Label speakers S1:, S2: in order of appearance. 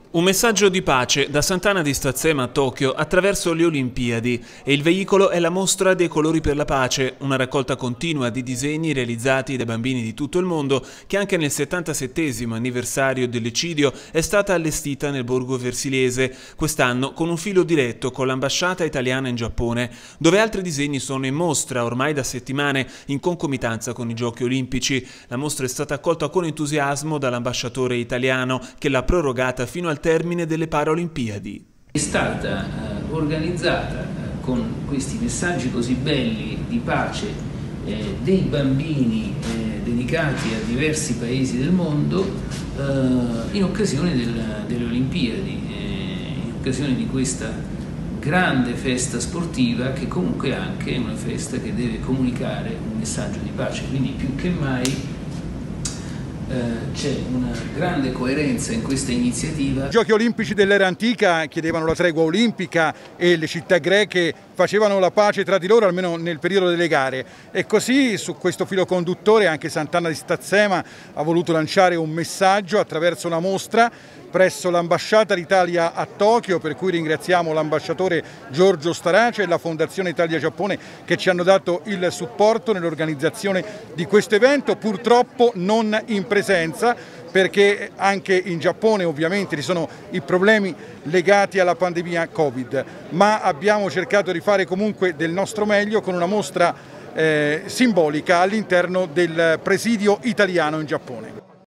S1: Un messaggio di pace da Sant'Anna di Stazzema a Tokyo attraverso le Olimpiadi e il veicolo è la mostra dei colori per la pace, una raccolta continua di disegni realizzati dai bambini di tutto il mondo che anche nel 77° anniversario dell'eccidio è stata allestita nel borgo versiliese, quest'anno con un filo diretto con l'ambasciata italiana in Giappone, dove altri disegni sono in mostra ormai da settimane in concomitanza con i Giochi Olimpici. La mostra è stata accolta con entusiasmo dall'ambasciatore italiano che l'ha prorogata fino al termine delle Paralimpiadi.
S2: È stata organizzata con questi messaggi così belli di pace dei bambini dedicati a diversi paesi del mondo in occasione delle Olimpiadi, in occasione di questa grande festa sportiva che comunque anche è una festa che deve comunicare un messaggio di pace, quindi più che mai c'è una grande coerenza in questa iniziativa.
S3: I Giochi Olimpici dell'era antica chiedevano la tregua olimpica e le città greche facevano la pace tra di loro almeno nel periodo delle gare, e così su questo filo conduttore anche Sant'Anna di Stazzema ha voluto lanciare un messaggio attraverso una mostra presso l'ambasciata d'Italia a Tokyo, per cui ringraziamo l'ambasciatore Giorgio Starace e la Fondazione Italia-Giappone che ci hanno dato il supporto nell'organizzazione di questo evento, purtroppo non in presenza, perché anche in Giappone ovviamente ci sono i problemi legati alla pandemia Covid, ma abbiamo cercato di fare comunque del nostro meglio con una mostra simbolica all'interno del presidio italiano in Giappone.